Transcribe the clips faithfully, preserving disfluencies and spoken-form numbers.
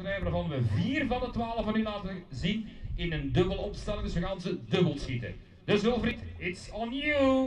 batterij waarvan we vier van de twaalf van u laten zien in een dubbel opstelling. Dus we gaan ze dubbel schieten. Dus Wilfried, it's on you!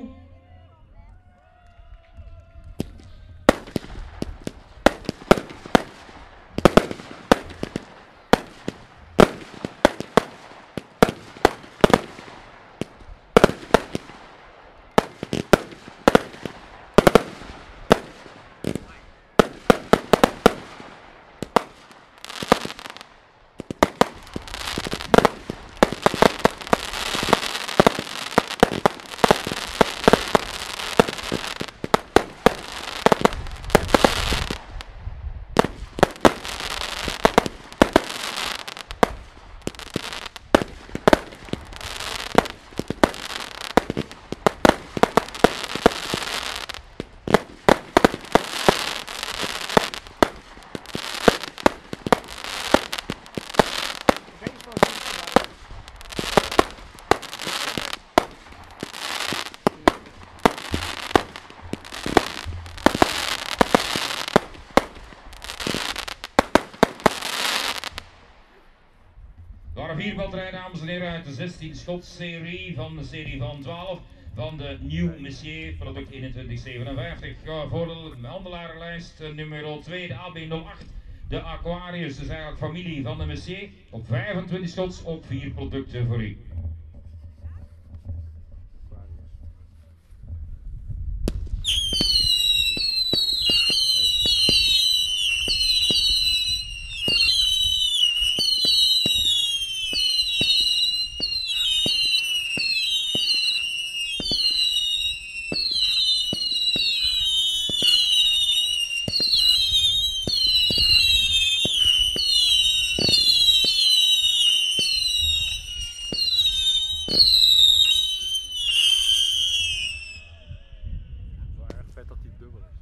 Er waren vier batterijen, dames en heren, uit de zestien shots serie van de serie van twaalf van de New Messier product eenentwintig zevenenvijftig. Ja, voor de handelarenlijst nummer twee, de A B nul acht, de Aquarius, dus eigenlijk familie van de Messier, op vijfentwintig shots op vier producten voor u. Dat die dubbel is.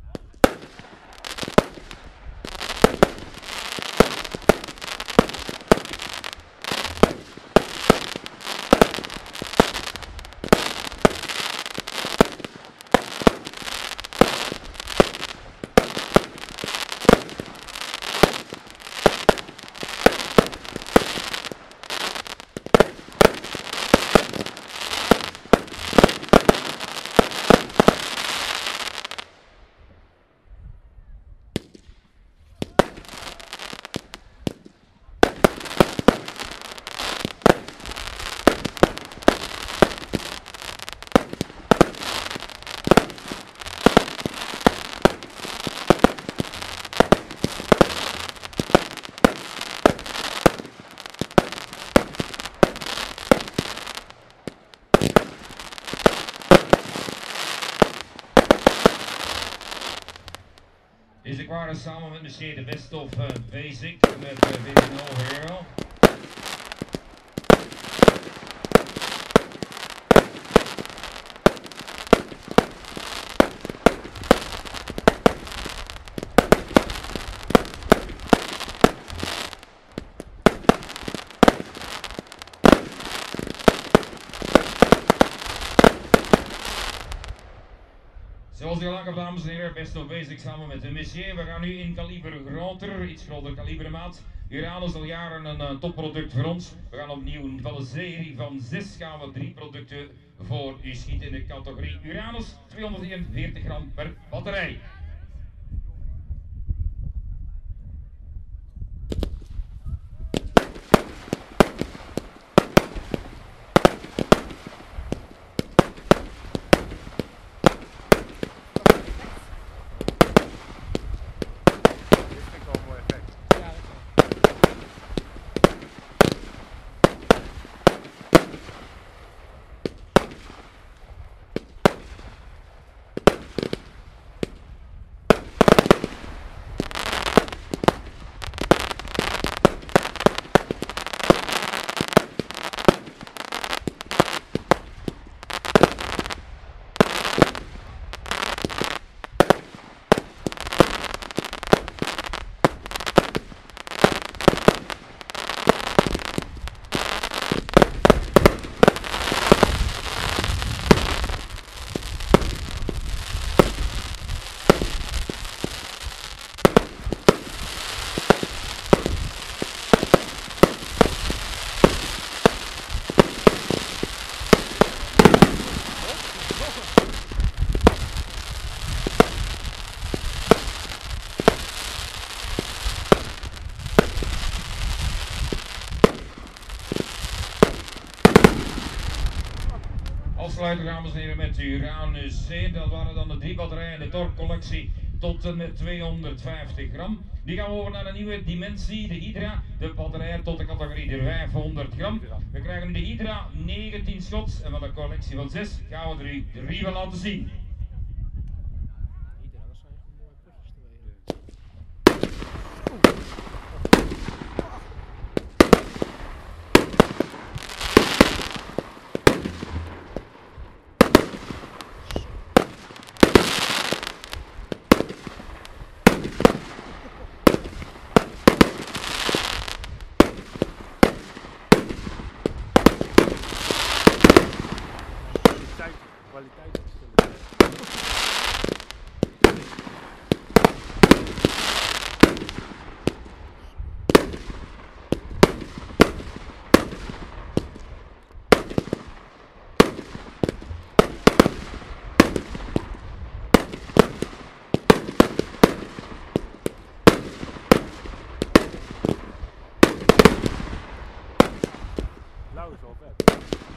Deze waren samen met Messier de Best of uh, Basic met uh, Basic No Hero. Zoals u al aangeeft, dames en heren, Best of Basic samen met de Messier. We gaan nu in kaliber groter, iets groter kalibermaat. Uranus al jaren een uh, topproduct voor ons. We gaan opnieuw van een serie van zes gaan we drie producten voor u schieten in de categorie Uranus. tweehonderdeenenveertig gram per batterij. afsluiten, dames en heren, met de Uranus C. Dat waren dan de drie batterijen, de Torque-collectie tot en met tweehonderdvijftig gram. Die gaan we over naar een nieuwe dimensie, de Hydra. De batterij tot de categorie de vijfhonderd gram. We krijgen nu de Hydra negentien shots en van de collectie van zes gaan we er u drie van laten zien. Hydra, dat zijn gewoon mooie potjes te weten. Kwaliteit verschillen. Blauw is wel vet.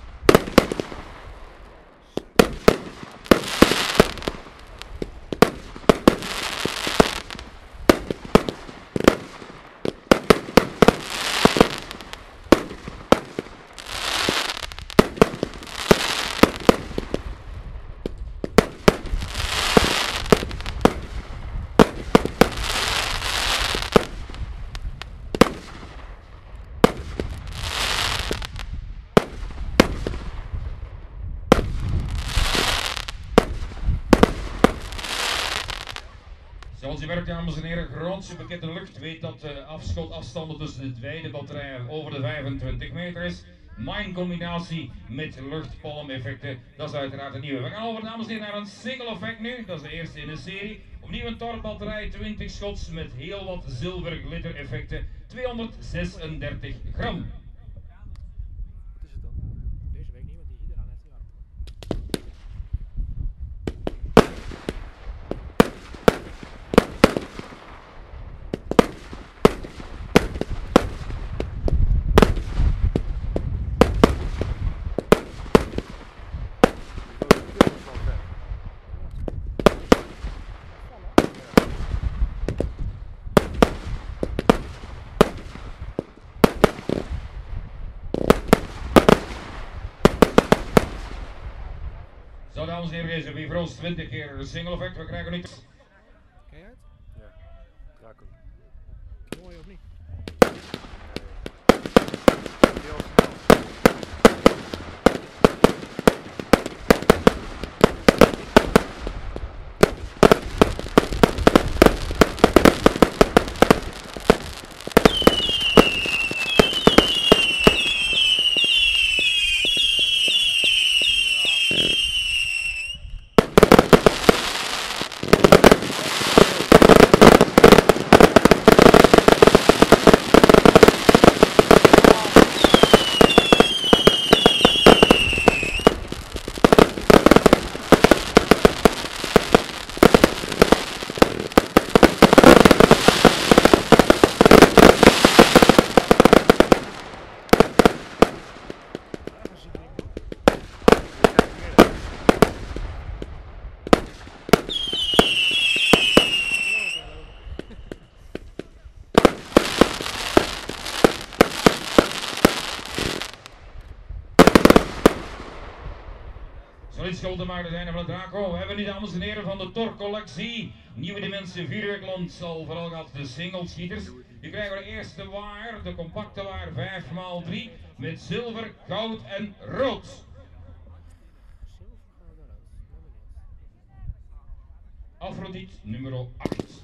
Zoals u werkt, dames en heren, grootste bekende lucht weet dat de afschotafstanden tussen de beide batterijen over de vijfentwintig meter is. Mijn combinatie met luchtpalmeffecten, dat is uiteraard een nieuwe. We gaan over, dames en heren, naar een single effect nu. Dat is de eerste in de serie. Opnieuw een Torque batterij, twintig shots met heel wat zilver glitter effecten, tweehonderdzesendertig gram. Wat is het dan? Deze weet ik niet wat die Hydra heeft gedaan. Dit is wel vet. Zo, dames en heren, deze Vivros twintig keer single effect. We krijgen nu... Ken je het? Ja. Draco. Mooi of niet? Heel snel. Zoiets groter maar zijn van de Draco. We hebben nu, dames en heren, van de Torque-collectie. Nieuwe dimensie vuurwerkland al vooral gehad de single schieters. Nu krijgen we de eerste wire, de compacte wire vijf bij drie met zilver, goud en rood. Zilver, goud en rood. Ben benieuwd. Afrodite nummer acht.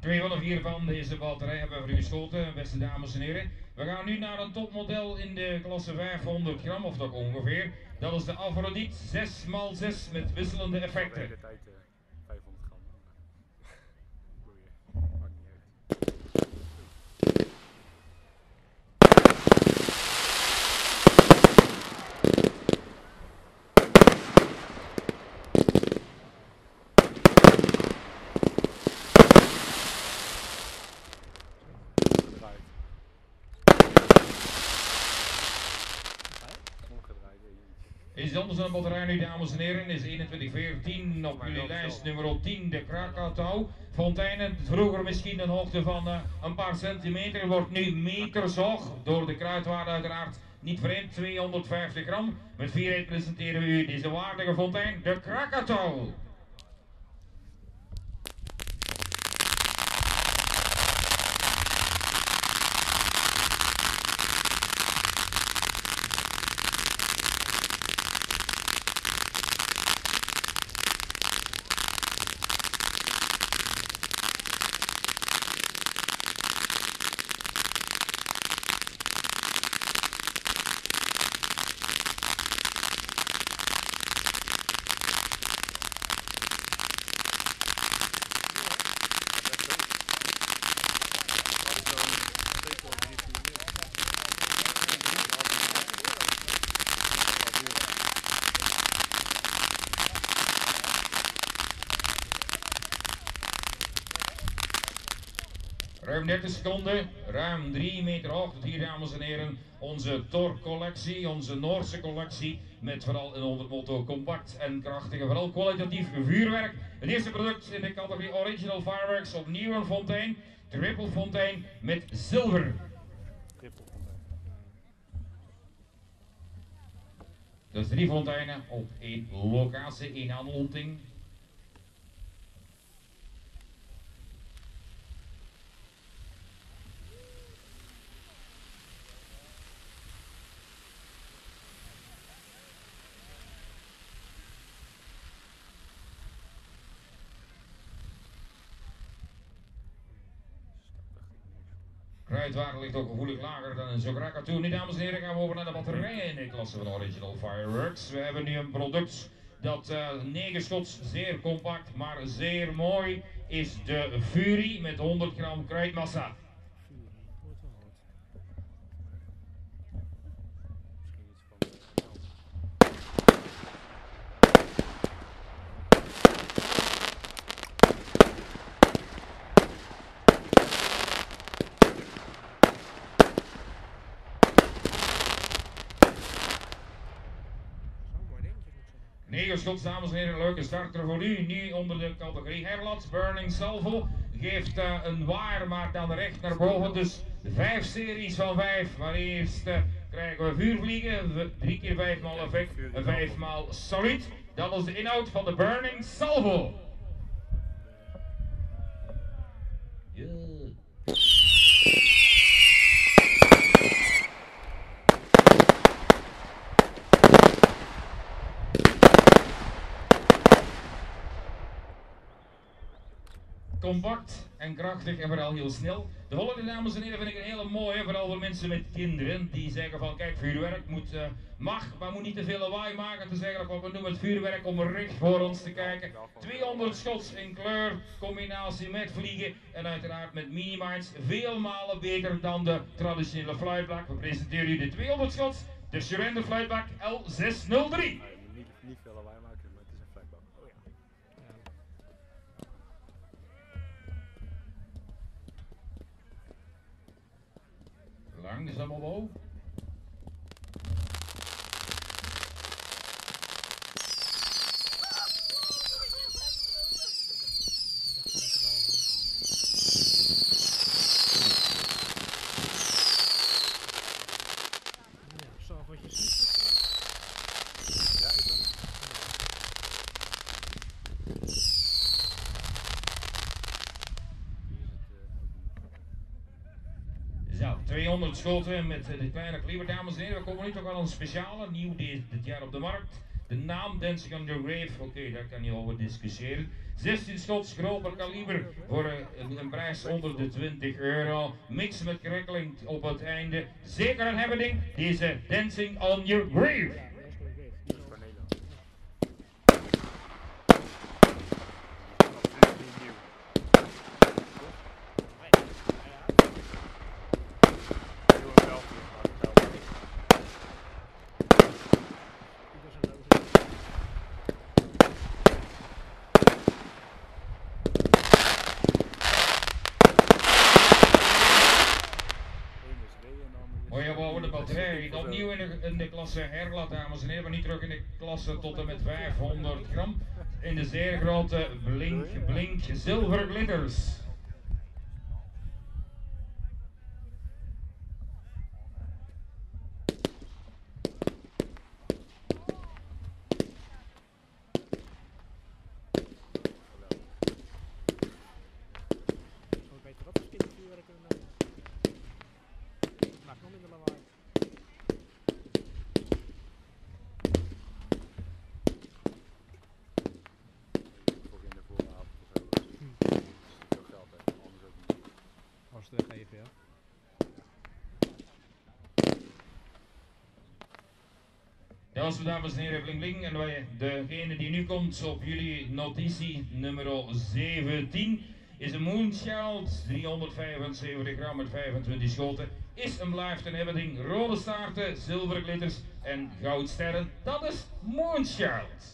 Twee van de vier van deze batterij hebben we voor u geschoten, beste dames en heren. We gaan nu naar een topmodel in de klasse vijfhonderd gram, of toch ongeveer. Dat is de Aphrodite zes bij zes met wisselende De effecten. hele tijd uh, vijfhonderd gram. Boeien. Maakt niet uit. Omgedraaid. Omgedraaid, jeetje. Is anders dan de batterij nu, dames en heren, is eenentwintig veertien op jullie lijst nummer tien, de Krakatau. Fonteinen, vroeger misschien een hoogte van uh, een paar centimeter, wordt nu meters hoog, door de kruidwaarde uiteraard niet vreemd, tweehonderdvijftig gram. Met fierheid presenteren we u deze waardige fontein, de Krakatau. Ruim dertig seconden, ruim drie meter hoog. Tot hier, dames en heren, onze Thor collectie, onze Noorse collectie. Met vooral een onder motto compact en krachtige, vooral kwalitatief vuurwerk. Het eerste product in de categorie Original Fireworks, opnieuw een fontein. Triple fontein met zilver. Triple fontein. Dus drie fonteinen op één locatie, één aanmonting. Kruidwaarde ligt ook gevoelig lager dan een Krakatau. Nu, dames en heren, gaan we over naar de batterijen in de klasse van Original Fireworks. We hebben nu een product dat uh, negen schots, zeer compact, maar zeer mooi, is de Fury met honderd gram kruidmassa. Fury, wordt wel hard. Misschien iets van uh, nou, Zo'n mooi dingetje moet ik zeggen. negen schots, dames en heren, een leuke starter voor u. Nu onder de categorie Herlat, Burning Salvo. Geeft uh, een waar, maar dan recht naar boven. Dus vijf series van vijf. Maar eerst uh, krijgen we vuurvliegen. V- Drie keer vijf maal effect, en vijf maal solid. Dat is de inhoud van de Burning Salvo. Ja. Compact en krachtig en vooral heel snel. De volgende, dames en heren, vind ik een hele mooie, vooral voor mensen met kinderen die zeggen van kijk, vuurwerk moet, uh, mag, maar moet niet te veel lawaai maken. Te zeggen dat wat we noemen het vuurwerk om recht voor ons te kijken. tweehonderd shots in kleur, combinatie met vliegen en uiteraard met minimites. Veel malen beter dan de traditionele flightblack. We presenteren u de tweehonderd shots, de Surrender Flightblack L zeshonderddrie. nou, je moet niet, niet veel lawaai maken, maar het is een flightblack. Oh ja. Langzaam omhoog. Ja, zo wat je ziet. Ja, is dat? Hier is het uh, ook niet. Zo, tweehonderd schoten met uh, de kleine kaliber, dames en heren. We komen nu toch wel een speciale, nieuw dit, dit jaar op de markt. De naam Dancing on Your Grave, oké, okay, daar kan je over discussiëren. zestien shots, groter kaliber voor een, een prijs onder de twintig euro. Mix met crackling op het einde. Zeker een hebbeding, deze Dancing on Your Grave. Mooie bouwende batterij, opnieuw in de, in de klasse Herlat, dames en heren, maar niet terug in de klasse tot en met vijfhonderd gram. In de zeer grote blink, blink, zilver glitters. Weggeven, ja. Ja, als we dames en heren, bling bling, en wij, degene die nu komt op jullie notitie nummer zeventien is een Moonchild, driehonderdvijfenzeventig gram met vijfentwintig schoten, is en blijft een hebbeding, rode staarten, zilveren glitters en goudsterren, dat is Moonchild.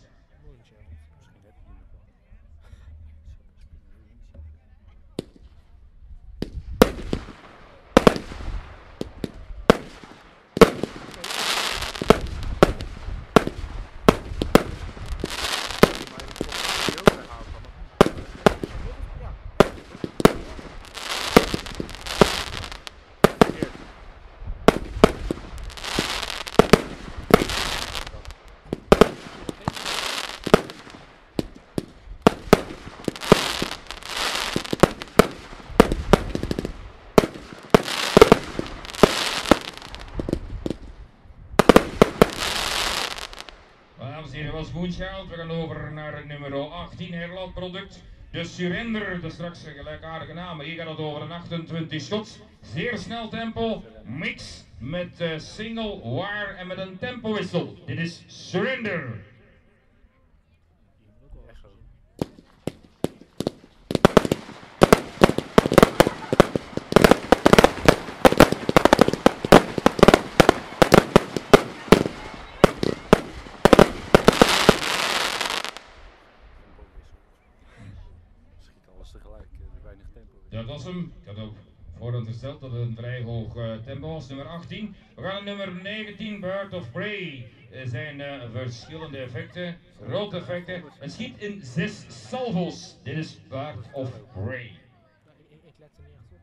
Dit was Moonchild. We gaan over naar het nummer achttien Herland product. De Surrender, de straks gelijkaardige naam. Hier gaat het over een achtentwintig shots. Zeer snel tempo. Mix met uh, single wire en met een tempowissel. Dit is Surrender. Tegelijk, weinig tempo. Dat was hem. Ik had ook voorondersteld dat het een vrij hoog uh, tempo was. Nummer achttien. We gaan naar nummer negentien, Bird of Prey. Er zijn uh, verschillende effecten, grote effecten. En schiet in zes salvos. Dit is Bird of Prey. Ik, ik let er niet echt op.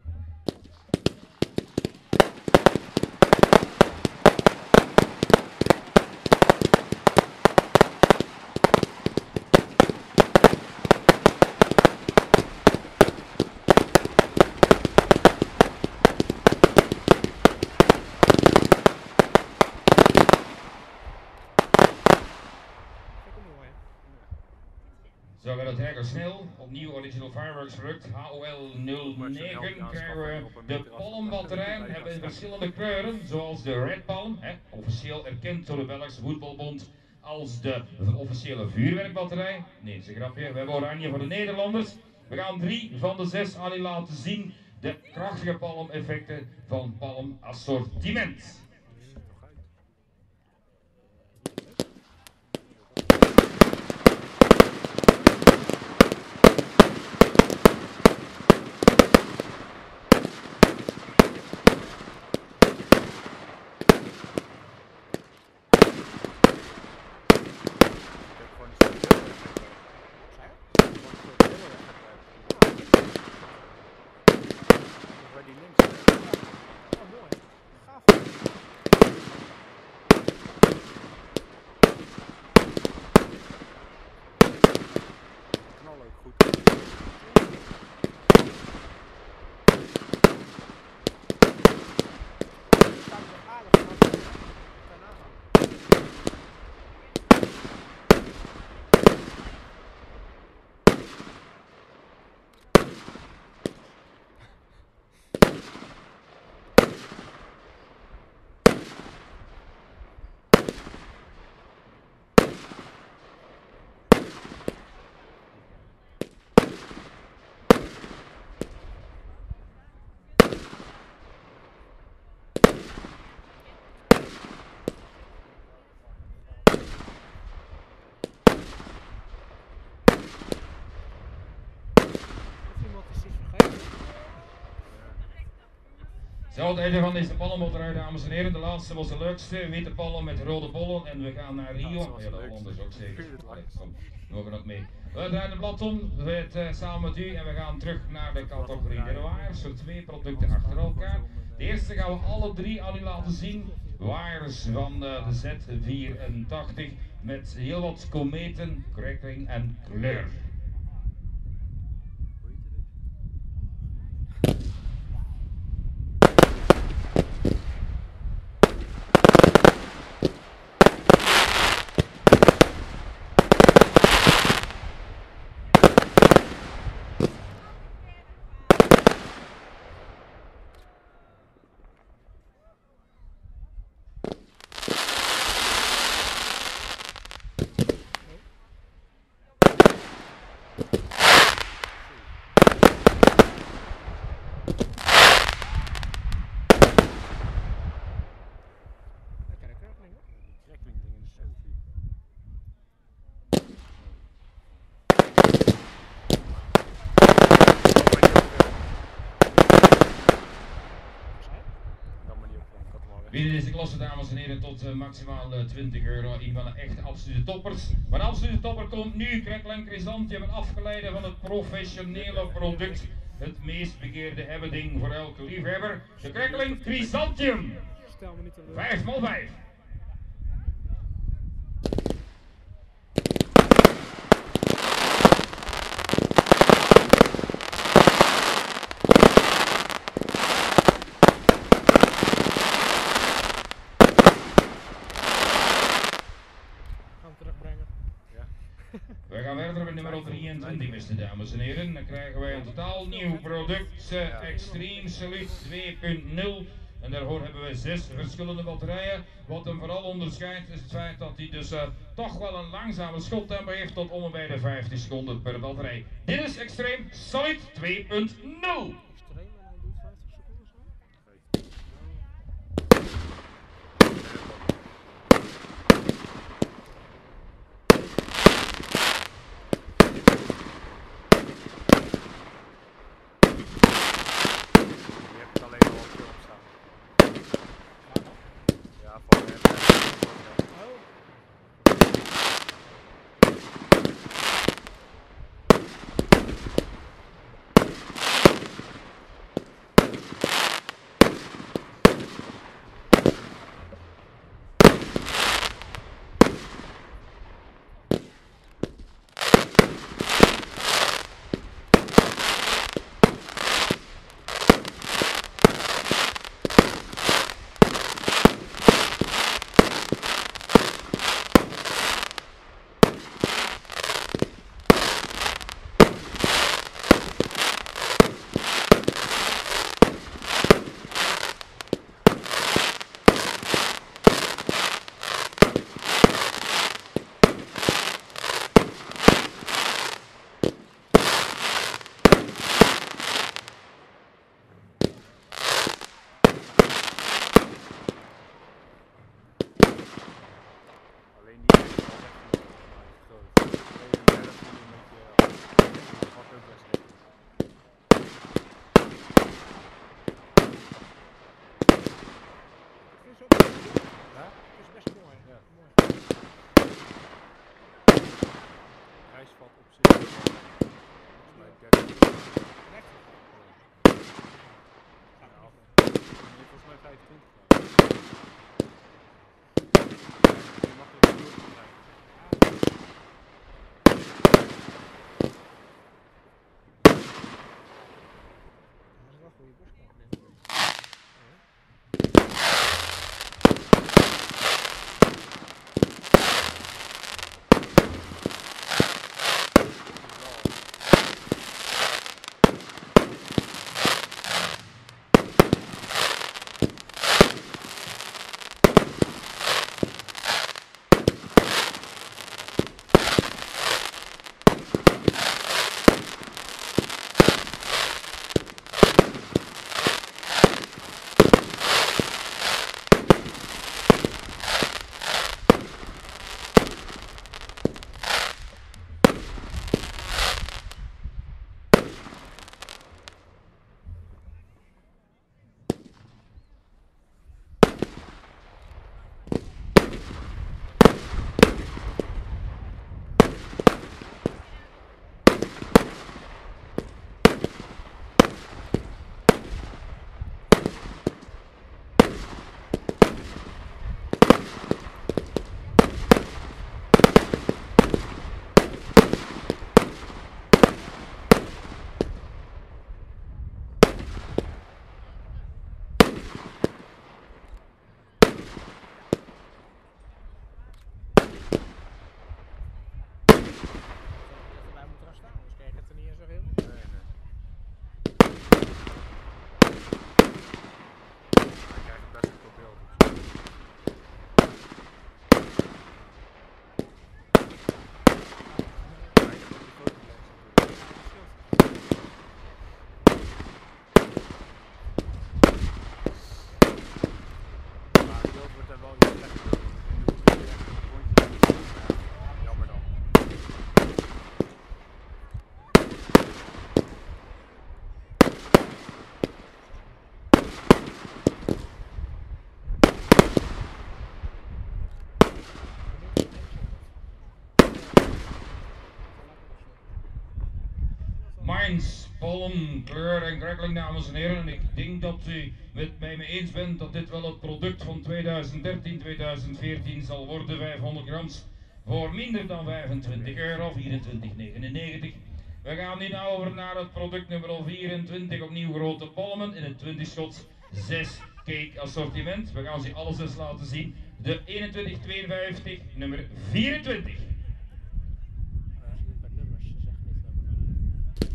Zo gaat het lekker snel. Opnieuw Original Fireworks product H O L nul negen krijgen we de palmbatterij. Hebben in verschillende kleuren, zoals de Red Palm, hè, officieel erkend door de Belgische Voetbalbond als de officiële vuurwerkbatterij. Nee, dat is een grapje. We hebben oranje voor de Nederlanders. We gaan drie van de zes aan u laten zien. De krachtige palmeffecten van Palm Assortiment. Oh, mooi. Gaaf. Zo, het einde van deze pallenmotorrij, dames en heren. De laatste was de leukste. Witte pallen met rode bollen. En we gaan naar Rio. Ja, de Hollanders ook zeker. Allee, kom, we mogen ook mee. We draaien de blad om, we het, uh, samen met u. En we gaan terug naar de categorie de wires. Voor twee producten achter elkaar. De eerste gaan we alle drie aan u laten zien. Wires van uh, de Z vierentachtig. Met heel wat kometen, crackling en kleur. Lekkere crackling, hoor. Die crackling dingen is echt vies. Dan maar niet op, ik had hem al weg. Binnen deze klasse, dames en heren, tot uh, maximaal uh, twintig euro. Een van de echt absolute toppers. Maar de absolute topper komt nu. Crackling Chrysanthemum, een afgeleide van het professionele product. Het meest begeerde hebbeding voor elke liefhebber. De Crackling Chrysanthemum. Stel me niet te vijf bij vijf. Gaan terugbrengen. Ja. We gaan verder met nummer drieëntwintig, beste dames en heren. Dan krijgen wij een totaal nieuw product, uh, Extreme Salute twee punt nul. En daarvoor hebben we zes verschillende batterijen. Wat hem vooral onderscheidt is het feit dat hij dus uh, toch wel een langzame schottempo heeft tot om en bij de vijftig seconden per batterij. Dit is Extreme Salute twee punt nul. Extreem en dan doet vijftig seconden zo. Je hebt het alleen al op film staan. Ja, voor hem. Oh. Mainz, pollen, kleur en crackling, dames en heren. En ik denk dat u het met mij eens bent dat dit wel het product van tweeduizend dertien tweeduizend veertien zal worden. vijfhonderd grams voor minder dan vijfentwintig euro, vierentwintig negenennegentig. We gaan nu nou over naar het product nummer vierentwintig, opnieuw grote palmen in het twintig shots zes cake assortiment. We gaan ze alle zes laten zien. De eenentwintig tweeënvijftig, nummer vierentwintig. Ja, ze doen per nummers, ze zeggen niet nummer.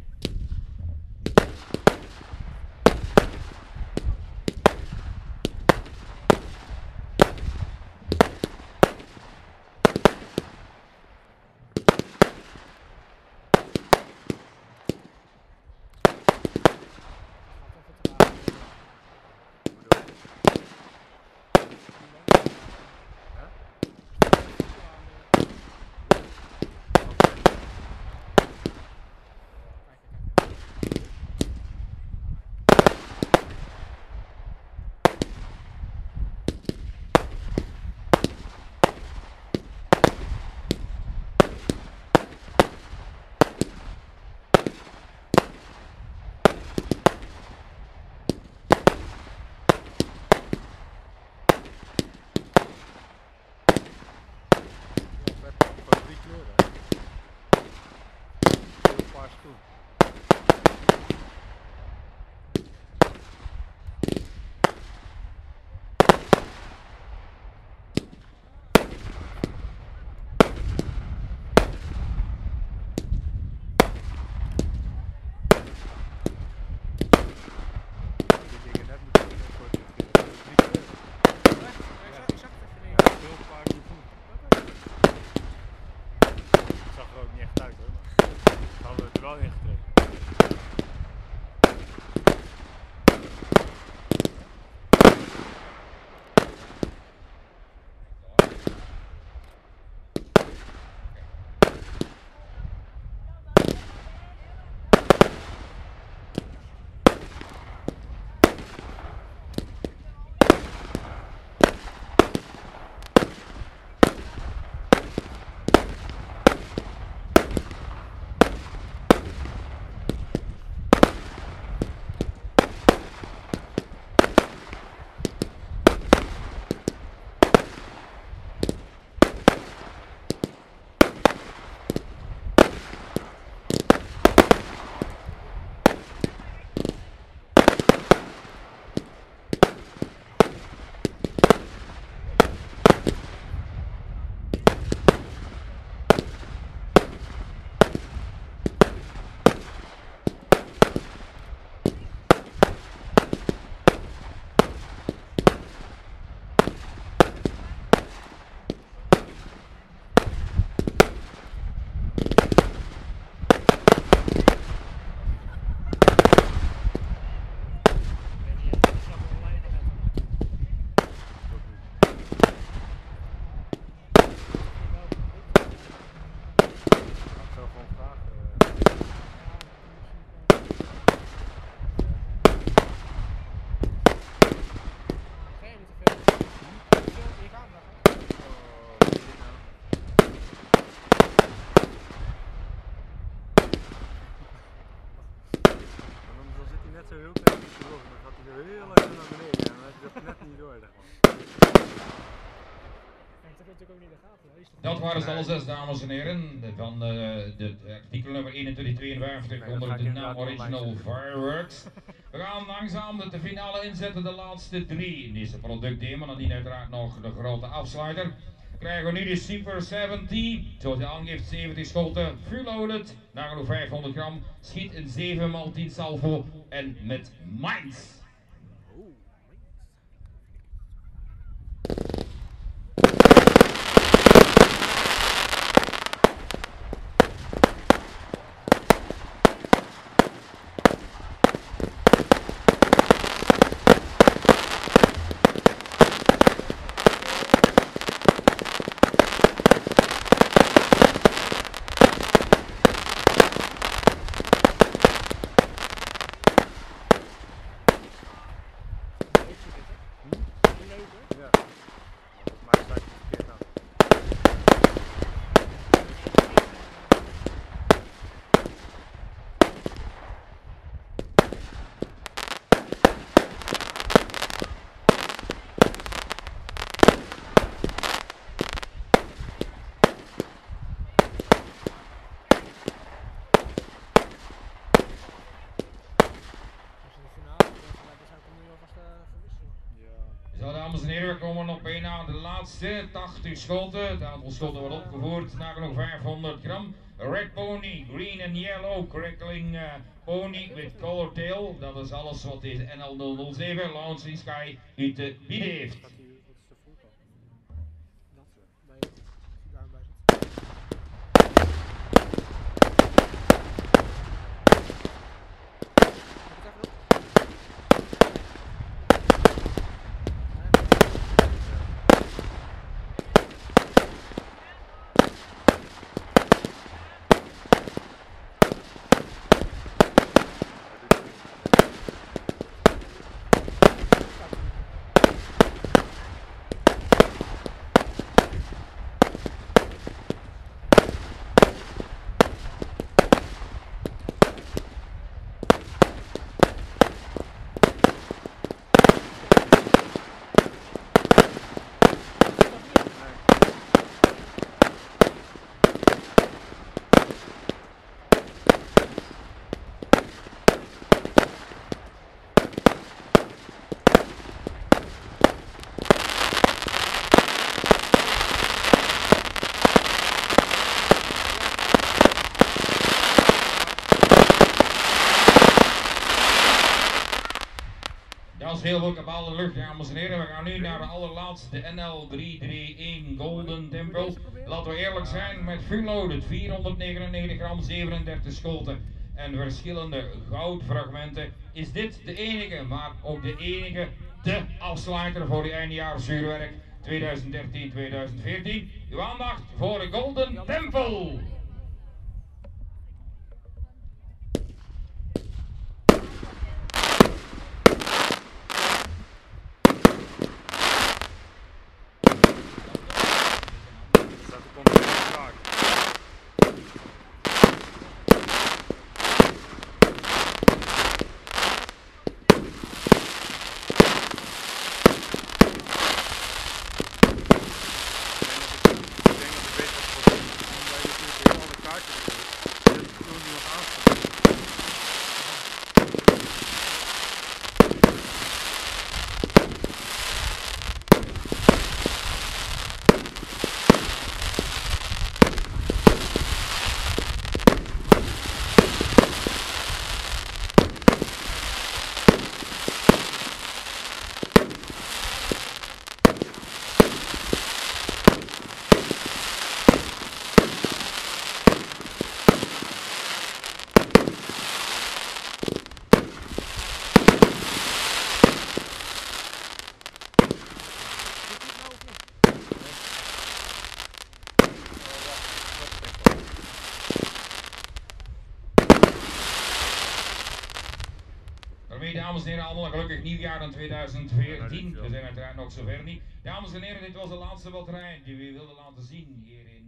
Dat waren ze alle zes, dames en heren, van uh, de, de artikel nummer eenentwintig tweeënvijftig Nee, onder dat de ga ik naam inderdaad Original online Fireworks. We gaan langzaam de finale inzetten, de laatste drie in deze productdemo. En die uiteraard nog de grote afsluiter. Krijgen we nu de Super zeventig, zoals hij aangeeft, zeventig schoten, full loaded, nagenoeg vijfhonderd gram, schiet in zeven maal tien salvo en met Mainz. naar de laatste, tachtig schoten. Het aantal schoten wordt opgevoerd, nagenoeg vijfhonderd gram. Red pony, green and yellow, crackling uh, pony with color tail. Dat is alles wat deze N L nul nul zeven Launch in Sky u te bieden heeft. Wat die, wat is de voorkant? Dat zo. Bij je. Daarbij zit. Dat is heel veel kabaal in de lucht, dames en heren. We gaan nu naar de allerlaatste N L drie drie een Golden Temple. Laten we eerlijk zijn, met full loaded vierhonderdnegenennegentig gram, zevenendertig schoten en verschillende goudfragmenten is dit de enige, maar ook de enige, de afsluiter voor die eindejaarsvuurwerk tweeduizend dertien tweeduizend veertien. Uw aandacht voor de Golden Temple. Zet de container in de kaak. Ik denk dat ik weet wat het probleem is. Omdat je natuurlijk heel alle kaartjes hebt. Je hebt het gewoon niet nog aanstaan. Daarmee, dames en heren, allemaal een gelukkig nieuwjaar in tweeduizend veertien. We zijn uiteraard nog zover niet. Dames en heren, dit was de laatste batterij die we wilden laten zien hier in